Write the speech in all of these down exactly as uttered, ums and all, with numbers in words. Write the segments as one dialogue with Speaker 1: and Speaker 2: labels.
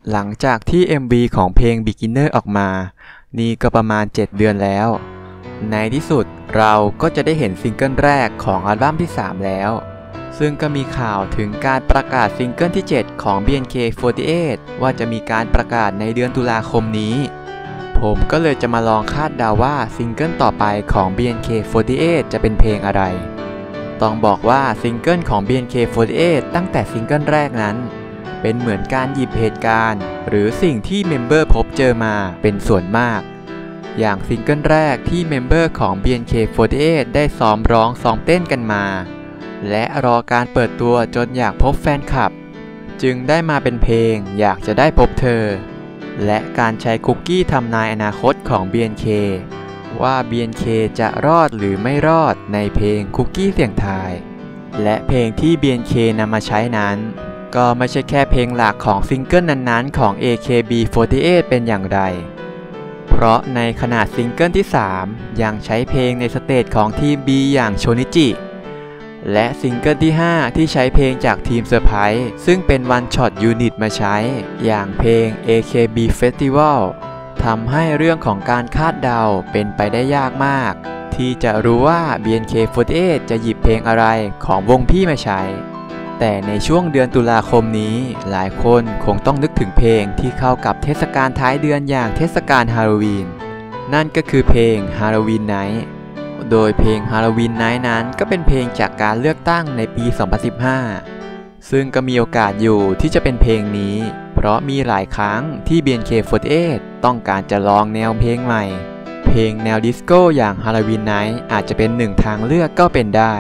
Speaker 1: หลังจากที่ เอ็ม วี ของเพลง Beginner ออกมานี่ก็ประมาณเจ็ดเดือนแล้วในที่สุดเราก็จะได้เห็นซิงเกิลแรกของอัลบั้มที่สามแล้วซึ่งก็มีข่าวถึงการประกาศซิงเกิลที่เจ็ดของ บี เอ็น เค สี่สิบแปด ว่าจะมีการประกาศในเดือนตุลาคมนี้ผมก็เลยจะมาลองคาดเดาว่าซิงเกิลต่อไปของ บี เอ็น เค สี่สิบแปด จะเป็นเพลงอะไรต้องบอกว่าซิงเกิลของ บี เอ็น เค สี่สิบแปด ตั้งแต่ซิงเกิลแรกนั้นเป็นเหมือนการหยิบเหตุการณ์หรือสิ่งที่เมมเบอร์พบเจอมาเป็นส่วนมากอย่างซิงเกิลแรกที่เมมเบอร์ของ บี เอ็น เค สี่สิบแปด ได้ซ้อมร้องซ้อมเต้นกันมาและรอการเปิดตัวจนอยากพบแฟนคลับจึงได้มาเป็นเพลงอยากจะได้พบเธอและการใช้คุกกี้ทำนายอนาคตของ บี เอ็น เค ว่า บี เอ็น เค จะรอดหรือไม่รอดในเพลงคุกกี้เสี่ยงทายและเพลงที่ บี เอ็น เค นำมาใช้นั้นก็ไม่ใช่แค่เพลงหลักของซิงเกิลนั้นๆของ เอ เค บี สี่สิบแปด เป็นอย่างไรเพราะในขณะซิงเกิลที่สามยังใช้เพลงในสเตจของทีม B อย่างโชนิจิและซิงเกิลที่ห้าที่ใช้เพลงจากทีมเซอร์ไพรส์ซึ่งเป็น One Shot Unit มาใช้อย่างเพลง เอ เค บี Festival ทำให้เรื่องของการคาดเดาเป็นไปได้ยากมากที่จะรู้ว่า บี เอ็น เค สี่สิบแปด จะหยิบเพลงอะไรของวงพี่มาใช้แต่ในช่วงเดือนตุลาคมนี้หลายคนคงต้องนึกถึงเพลงที่เข้ากับเทศกาลท้ายเดือนอย่างเทศกาลฮาโลวีนนั่นก็คือเพลง Halloween Night โดยเพลง Halloween Night นั้นก็เป็นเพลงจากการเลือกตั้งในปี สองพันสิบห้า ซึ่งก็มีโอกาสอยู่ที่จะเป็นเพลงนี้เพราะมีหลายครั้งที่ บี เอ็น เค สี่สิบแปด ต้องการจะลองแนวเพลงใหม่เพลงแนวดิสโก้อย่าง Halloween Night อาจจะเป็นหนึ่งทางเลือกก็เป็นได้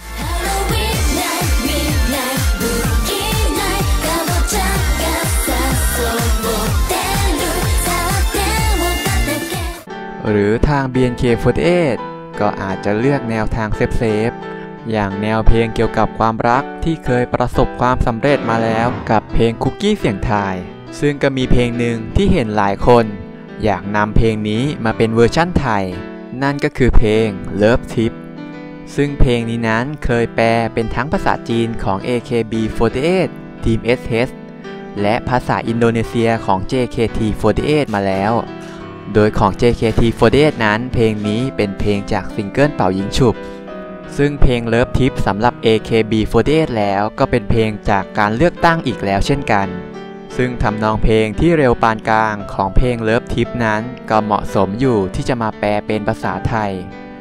Speaker 1: หรือทาง บี เอ็น เค สี่สิบแปด ก็อาจจะเลือกแนวทางเซฟๆอย่างแนวเพลงเกี่ยวกับความรักที่เคยประสบความสำเร็จมาแล้วกับเพลงคุกกี้เสี่ยงทายซึ่งก็มีเพลงหนึ่งที่เห็นหลายคนอยากนำเพลงนี้มาเป็นเวอร์ชั่นไทยนั่นก็คือเพลง Love Tip ซึ่งเพลงนี้นั้นเคยแปลเป็นทั้งภาษาจีนของ เอ เค บี สี่สิบแปด ทีม เอส เอช และภาษาอินโดนีเซียของ เจ เค ที สี่สิบแปด มาแล้วโดยของ เจ เค ที สี่สิบแปด นั้นเพลงนี้เป็นเพลงจากซิงเกิลเป่ายิงฉุบซึ่งเพลง Love Tip สำหรับ เอ เค บี สี่สิบแปด แล้วก็เป็นเพลงจากการเลือกตั้งอีกแล้วเช่นกันซึ่งทำนองเพลงที่เร็วปานกลางของเพลง Love Tip นั้นก็เหมาะสมอยู่ที่จะมาแปลเป็นภาษาไทย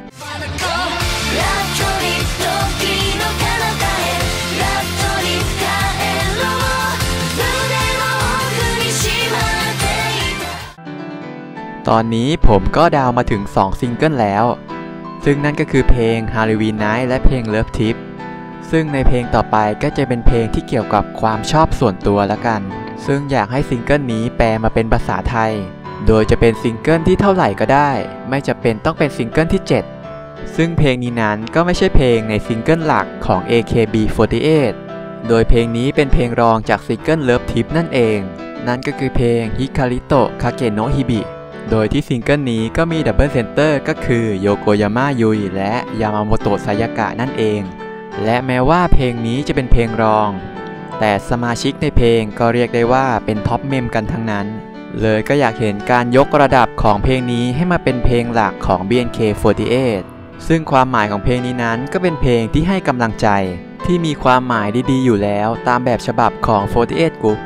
Speaker 1: ตอนนี้ผมก็ดาวมาถึงสองซิงเกิลแล้วซึ่งนั่นก็คือเพลง Halloween Night และเพลง Love Tip ซึ่งในเพลงต่อไปก็จะเป็นเพลงที่เกี่ยวกับความชอบส่วนตัวละกันซึ่งอยากให้ซิงเกิลนี้แปลมาเป็นภาษาไทยโดยจะเป็นซิงเกิลที่เท่าไหร่ก็ได้ไม่จำเป็นต้องเป็นซิงเกิลที่เจ็ดซึ่งเพลงนี้นั้นก็ไม่ใช่เพลงในซิงเกิลหลักของ เอ เค บี สี่สิบแปด โดยเพลงนี้เป็นเพลงรองจากซิงเกิล Love Tip นั่นเองนั่นก็คือเพลง Hikarito Kage no Hibiโดยที่ซิงเกิลนี้ก็มีดับเบิลเซนเตอร์ก็คือโยโกยาม่ายุยและยามาโมโตะซายากะนั่นเองและแม้ว่าเพลงนี้จะเป็นเพลงรองแต่สมาชิกในเพลงก็เรียกได้ว่าเป็นท็อปเมมกันทั้งนั้นเลยก็อยากเห็นการยกระดับของเพลงนี้ให้มาเป็นเพลงหลักของ บี เอ็น เค สี่สิบแปด ซึ่งความหมายของเพลงนี้นั้นก็เป็นเพลงที่ให้กำลังใจที่มีความหมายดีๆอยู่แล้วตามแบบฉบับของสี่สิบแปด Group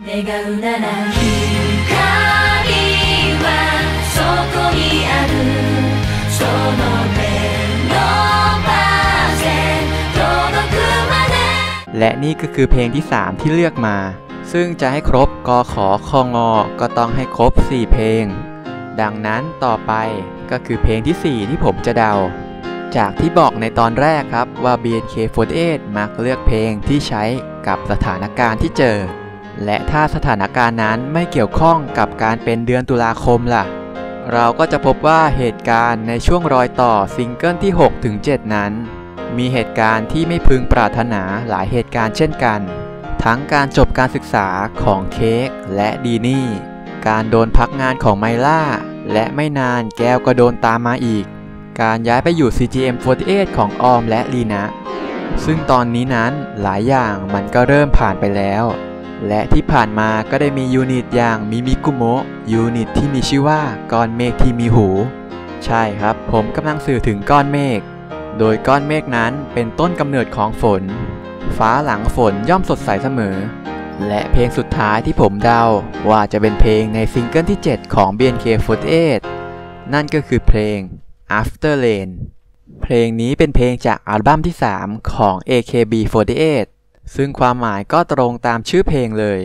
Speaker 1: และนี่ก็คือเพลงที่สามที่เลือกมาซึ่งจะให้ครบกขคงก็ต้องให้ครบสี่เพลงดังนั้นต่อไปก็คือเพลงที่สี่ที่ผมจะเดาจากที่บอกในตอนแรกครับว่า บี เอ็น เค สี่สิบแปด มักเลือกเพลงที่ใช้กับสถานการณ์ที่เจอและถ้าสถานการณ์นั้นไม่เกี่ยวข้องกับการเป็นเดือนตุลาคมล่ะเราก็จะพบว่าเหตุการณ์ในช่วงรอยต่อซิงเกิลที่ หกถึงเจ็ด นั้นมีเหตุการณ์ที่ไม่พึงปรารถนาหลายเหตุการณ์เช่นกันทั้งการจบการศึกษาของเค้กและดีนี่การโดนพักงานของไมล่าและไม่นานแก้วก็โดนตามมาอีกการย้ายไปอยู่ ซี จี เอ็ม สี่สิบแปด ของออมและลีนะซึ่งตอนนี้นั้นหลายอย่างมันก็เริ่มผ่านไปแล้วและที่ผ่านมาก็ได้มียูนิตอย่างมิมิกุโมะยูนิตที่มีชื่อว่าก้อนเมฆที่มีหู ใช่ครับผมกำลังสื่อถึงก้อนเมฆโดยก้อนเมฆนั้นเป็นต้นกำเนิดของฝนฟ้าหลังฝนย่อมสดใสเสมอและเพลงสุดท้ายที่ผมเดาว่าจะเป็นเพลงในซิงเกิลที่เจ็ดของ บี เอ็น เค สี่สิบแปด นั่นก็คือเพลง After Rain เพลงนี้เป็นเพลงจากอัลบั้มที่สามของ เอ เค บี สี่สิบแปด ซึ่งความหมายก็ตรงตามชื่อเพลงเลย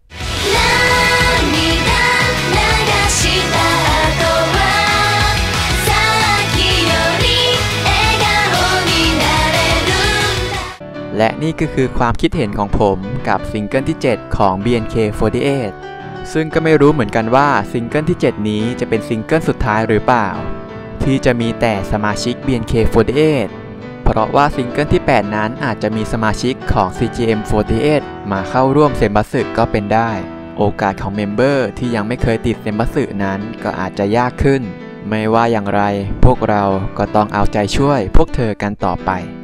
Speaker 1: และนี่ก็คือความคิดเห็นของผมกับซิงเกิลที่เจ็ดของ บี เอ็น เค สี่สิบแปด ซึ่งก็ไม่รู้เหมือนกันว่าซิงเกิลที่เจ็ดนี้จะเป็นซิงเกิลสุดท้ายหรือเปล่าที่จะมีแต่สมาชิก บี เอ็น เค สี่สิบแปด เพราะว่าซิงเกิลที่แปดนั้นอาจจะมีสมาชิกของ ซี จี เอ็ม สี่สิบแปด มาเข้าร่วมเซมบัสึก็เป็นได้โอกาสของเมมเบอร์ที่ยังไม่เคยติดเซมบัสึนั้นก็อาจจะยากขึ้นไม่ว่าอย่างไรพวกเราก็ต้องเอาใจช่วยพวกเธอกันต่อไป